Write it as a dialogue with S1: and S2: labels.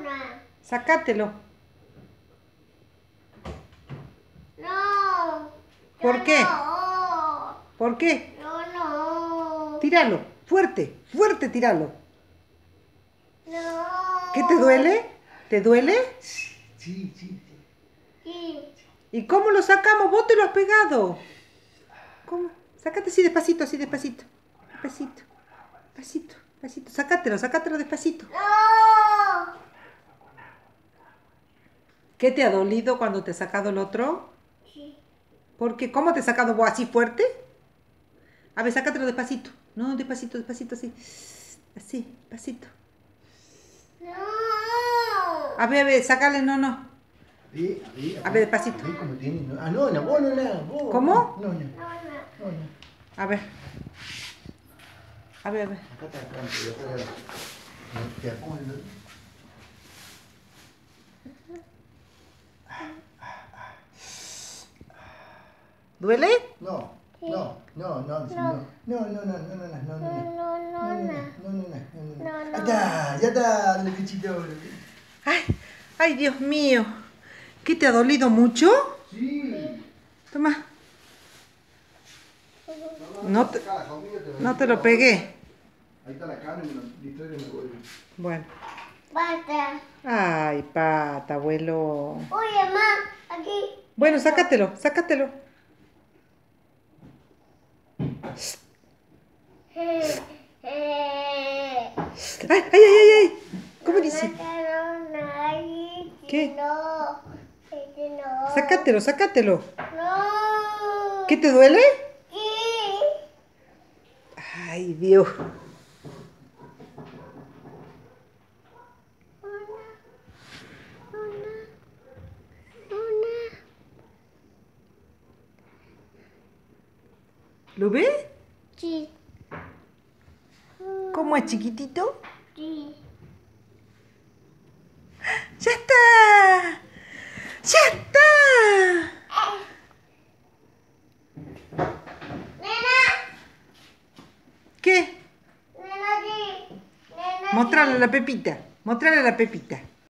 S1: Sácatelo.
S2: No.
S1: ¿Por qué?
S2: No.
S1: ¿Por qué?
S2: No.
S1: Tíralo. Fuerte, fuerte, tíralo.
S2: No.
S1: ¿Qué te duele? ¿Te duele?
S3: Sí.
S2: Sí.
S1: ¿Y cómo lo sacamos? Vos te lo has pegado. ¿Cómo? Sácate así despacito, así despacito. Despacito, despacito, despacito. Sácatelo despacito.
S2: No.
S1: ¿Qué te ha dolido cuando te ha sacado el otro?
S2: Sí.
S1: ¿Por qué? ¿Cómo te ha sacado vos así fuerte? A ver, sácatelo despacito. No, despacito, despacito, así. Así, despacito.
S2: No.
S1: A ver, sácale, no.
S3: A
S1: ver, despacito.
S3: ¿Cómo tiene? No, vos no. Vos.
S1: ¿Cómo?
S3: No.
S1: A ver. A ver.
S3: Acá está el campo, y acá te apoyo.
S1: ¿Duele?
S3: No. Ya está, dale bichito.
S1: Ay, Dios mío. ¿Qué te ha dolido mucho?
S3: Sí.
S1: Toma. No te lo pegué.
S3: Ahí está la carne, me lo distraigo y me vuelvo.
S1: Bueno.
S2: Basta.
S1: Ay, pata, abuelo.
S2: Oye, mamá, aquí.
S1: Bueno, sácatelo. Ay. ¿Cómo dice? ¿Qué?
S2: No.
S1: Sácatelo.
S2: No.
S1: ¿Qué te duele?
S2: Sí.
S1: Ay, Dios. ¿Lo ve?
S2: Sí.
S1: ¿Cómo es chiquitito?
S2: Sí.
S1: ¡Ya está! ¡Ya está!
S2: Nena.
S1: ¿Qué?
S2: Nena, sí. Nena,
S1: Mostrarle a la Pepita.